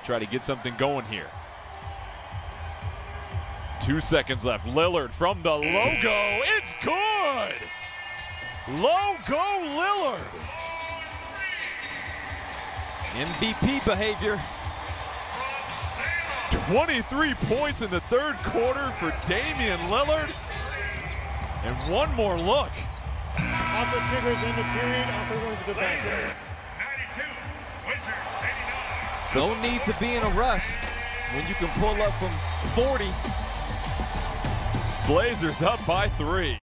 try to get something going here. 2 seconds left. Lillard from the logo. It's good! Logo Lillard. MVP behavior. 23 points in the third quarter for Damian Lillard. And one more look. Off the triggers in the period. Off the wins, good basket. 92, Wizards 89. No need to be in a rush when you can pull up from 40. Blazers up by 3.